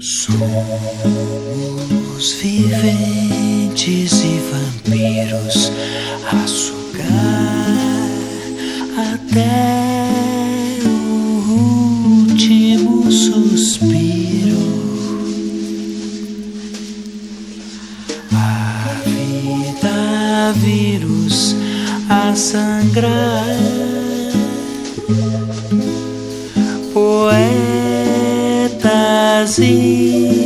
Somos viventes e vampiros a sugar até o último suspiro. A vida, vírus a sangrar, poetas e